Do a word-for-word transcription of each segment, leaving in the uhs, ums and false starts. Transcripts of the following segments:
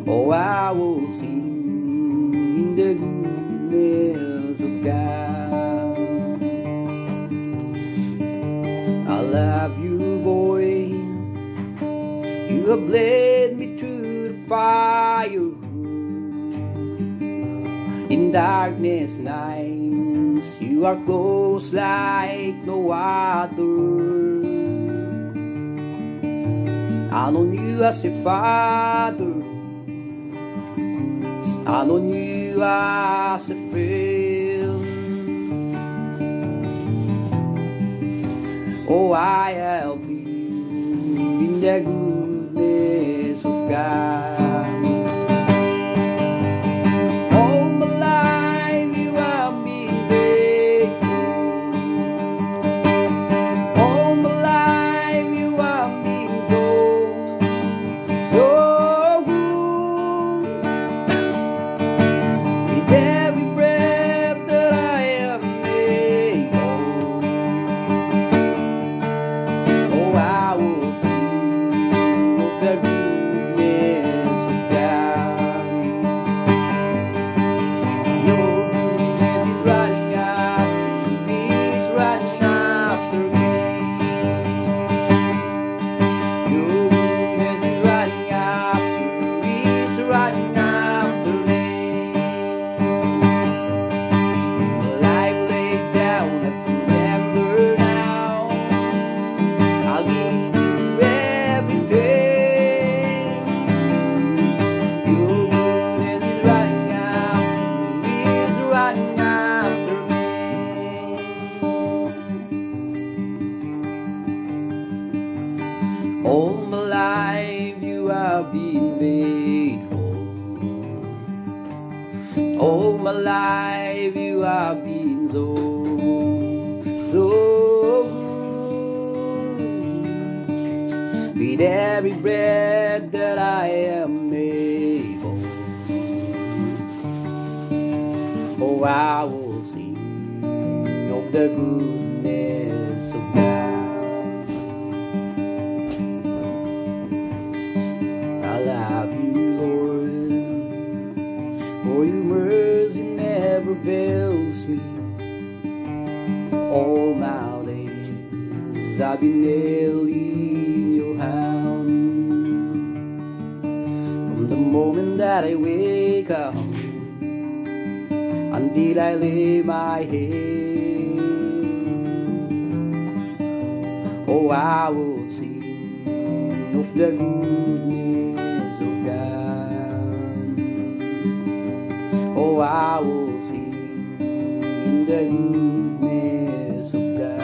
Oh, I will sing the goodness of God. I love you, boy. You have led me through the fire. In darkness nights, you are close like no other. I know you as a father. I know you as a friend. Oh, I have you in the goodness of God. All my life you have been faithful. All my life you have been so, so good. With every breath that I am able, oh, I will sing of the goodness of God. I love you, Lord, for your mercy never fails me. All my days I've been held in your hand. From the moment that I wake up until I lay my head, oh, I will sing of the goodness of God. Oh, I will sing in the goodness of God.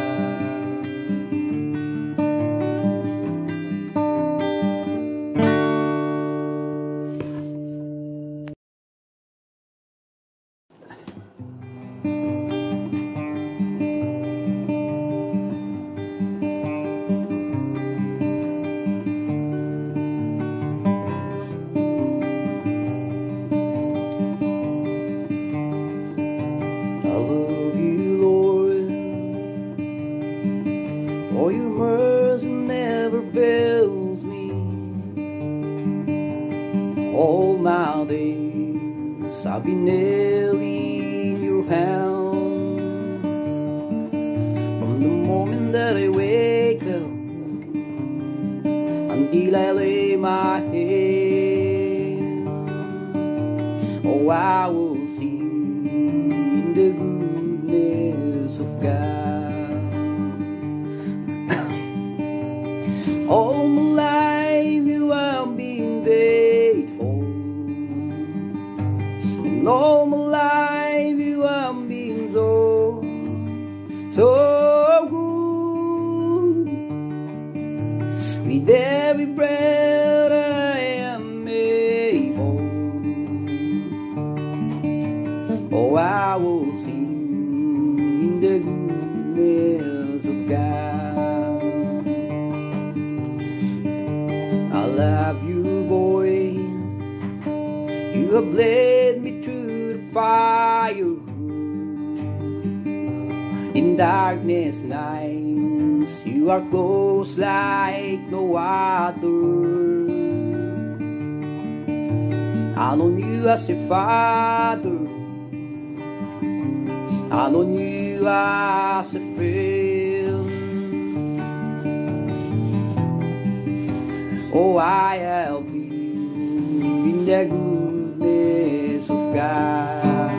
For your mercy never fails me. All my days I've been held in your hand. From the moment that I wake up until I lay my head, oh, I will sing in the goodness of God. All my life you have been faithful, and all my life you have been so, so good. With every breath I am able, oh, I will sing in the goodness of God. I love you, boy. You have led me through the fire. In darkness nights, you are close like no other. I know you as a father, I know you as a friend. Oh, I have you in the goodness of God.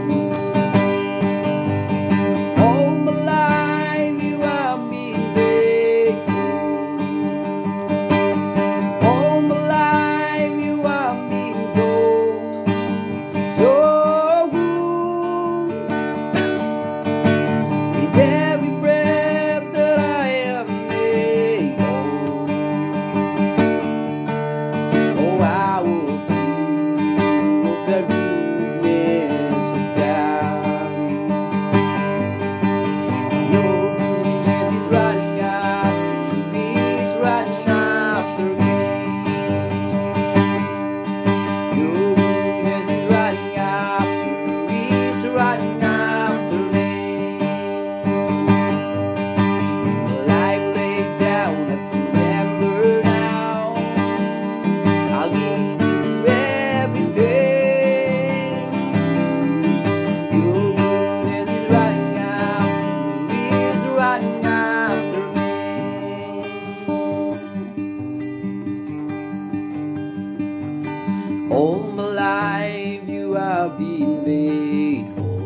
All my life you have been faithful.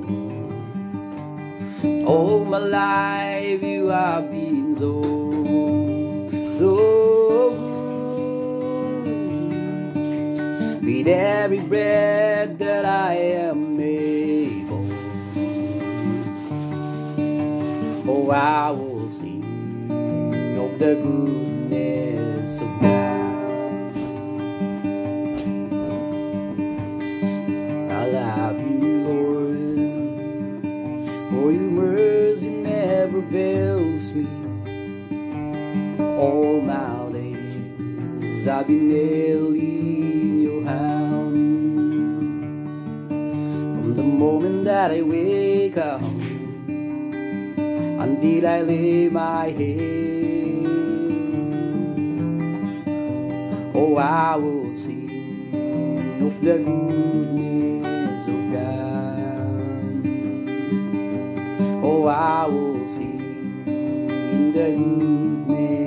All my life you have been so, so good. With every breath that I am able, oh, I will sing of the goodness of God. I love you, Lord, for your mercy never fails me. All my days I've been held in your hand. From the moment that I wake up until I lay my head, oh, I will sing of the goodness of God. Oh, I will sing in the goodness